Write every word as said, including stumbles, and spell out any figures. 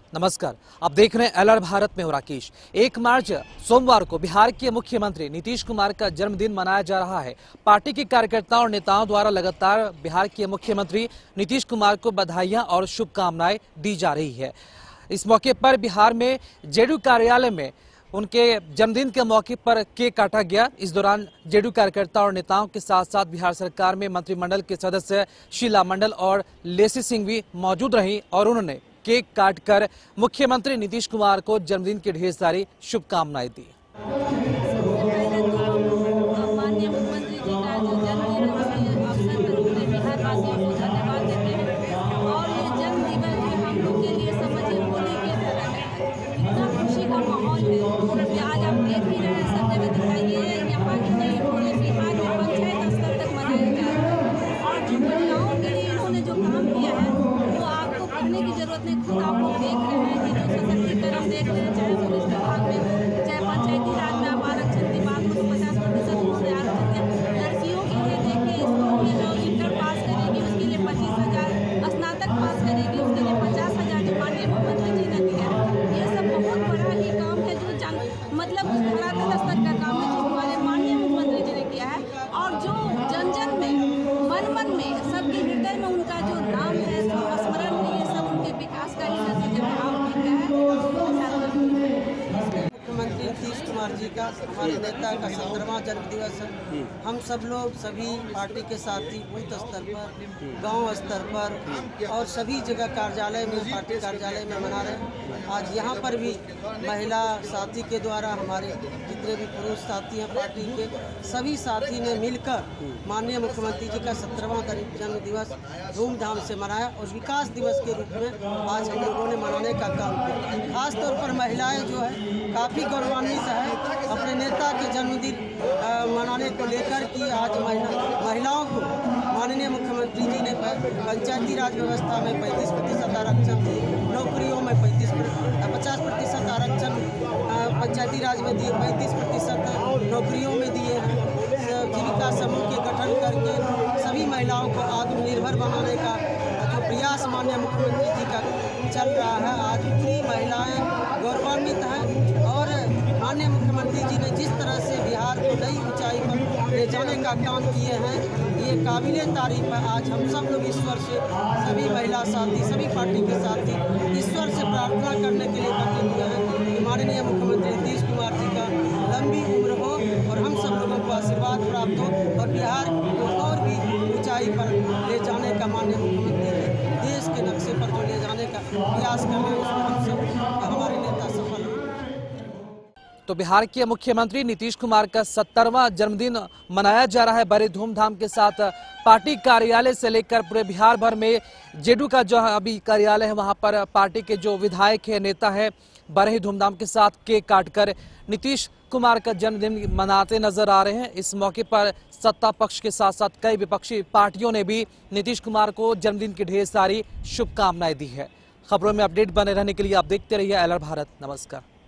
नमस्कार, आप देख रहे हैं एलआर भारत में हूं राकेश। एक मार्च सोमवार को बिहार के मुख्यमंत्री नीतीश कुमार का जन्मदिन मनाया जा रहा है। पार्टी के कार्यकर्ताओं और नेताओं द्वारा लगातार बिहार के मुख्यमंत्री नीतीश कुमार को बधाइयां और शुभकामनाएं दी जा रही है। इस मौके पर बिहार में जेडीयू कार्यालय में उनके जन्मदिन के मौके पर केक काटा गया। इस दौरान जेडीयू कार्यकर्ता और नेताओं के साथ साथ बिहार सरकार में मंत्रिमंडल के सदस्य शीला मंडल और लेसी सिंह भी मौजूद रहीं और उन्होंने केक काटकर मुख्यमंत्री नीतीश कुमार को जन्मदिन की ढेर सारी शुभकामनाएं दी। माननीय मुख्यमंत्री जी का जो जन्मदिन है उसके अवसर पर पूरे बिहार वासियों को धन्यवाद देते हैं। और ये जन्म दिवस जो हम लोग के लिए समझिए होली के तरह है, इतना खुशी का माहौल है। आज आप देख ही रहे हैं, सब जगह दिखाई दे रहे हैं। यहाँ की नहीं, पूरे बिहार में पंचायत स्तर तक मनाया जा रहा है। और जो महिलाओं के लिए इन्होंने जो काम किया है वो आपको कहने की जरूरत नहीं। खुद आप लोग देख रहे हैं कि जो सशक्तिकरण देख रहे हैं, चाहे पुलिस विभाग में हो, चाहे पंचायती राज में आप आरक्षण की बात हो, पचास प्रतिशत उन्होंने आरक्षण दिया। लड़कियों के लिए देखिए, स्कूल में जो इंटर पास करेगी उसके लिए पच्चीस हजार, स्नातक पास करेगी उसके लिए पचास हजार जो माननीय मुख्यमंत्री जी ने दिया है। ये सब बहुत बड़ा ही काम है जो जन मतलब धरातल स्तर का काम है जो हमारे माननीय मुख्यमंत्री जी ने किया है। और जो जन जन में मन मन में सबके हृदय में उनका जो नाम है, जो स्मरण है, ये सब उनके विकास का ही नतीजा है। मुख्यमंत्री नीतीश कुमार जी का, हमारे नेता का सत्तरवां जन्म दिवस है। हम सब लोग सभी पार्टी के साथी बूथ स्तर पर, गांव स्तर पर और सभी जगह कार्यालय में, पार्टी कार्यालय में मना रहे हैं। आज यहाँ पर भी महिला साथी के द्वारा हमारे जितने भी पुरुष साथी हैं पार्टी के, सभी साथी ने मिलकर माननीय मुख्यमंत्री जी का सत्तरवां जन्म दिवस धूमधाम से मनाया और विकास दिवस के रूप में आज हम लोगों ने मनाने का काम किया। खास तौर पर महिलाएं जो है काफ़ी गौरवान्वित है अपने नेता के जन्मदिन मनाने को लेकर कि आज महिला महिलाओं को माननीय मुख्यमंत्री जी ने पंचायती राज व्यवस्था में पैंतीस प्रतिशत आरक्षण दिए, नौकरियों में पैंतीस पचास प्रतिशत आरक्षण पंचायती राज में दिए, पैंतीस प्रतिशत नौकरियों में दिए हैं। जीविका समूह के गठन करके सभी महिलाओं को आत्मनिर्भर बनाने का जो प्रयास माननीय मुख्यमंत्री जी का चल रहा है, आज पूरी महिलाएं गौरवान्वित हैं। और माननीय मुख्यमंत्री जी ने जिस तरह से बिहार को नई ऊंचाई पर ले जाने का काम किए हैं, ये काबिले तारीफ है। आज हम सब लोग ईश्वर से, सभी महिला साथी, सभी पार्टी के साथी ईश्वर से प्रार्थना करने के लिए बैठे हुए हैं कि माननीय मुख्यमंत्री नीतीश कुमार जी का लंबी उम्र हो और हम सब लोगों को आशीर्वाद प्राप्त हो और बिहार को और भी ऊंचाई पर ले जाने का माननीय मुख्यमंत्री जी देश के नक्शे पर जो ले जाने का प्रयास कर रहे हैं उसमें हम सब हमारे नेता सफल हो। तो बिहार के मुख्यमंत्री नीतीश कुमार का सत्तरवां जन्मदिन मनाया जा रहा है बड़े धूमधाम के साथ। पार्टी कार्यालय से लेकर पूरे बिहार भर में जेडीयू का जो अभी कार्यालय है वहां पर पार्टी के जो विधायक है, नेता है, बड़े ही धूमधाम के साथ केक काटकर नीतीश कुमार का जन्मदिन मनाते नजर आ रहे हैं। इस मौके पर सत्ता पक्ष के साथ साथ कई विपक्षी पार्टियों ने भी नीतीश कुमार को जन्मदिन की ढेर सारी शुभकामनाएं दी है। खबरों में अपडेट बने रहने के लिए आप देखते रहिए एलआर भारत। नमस्कार।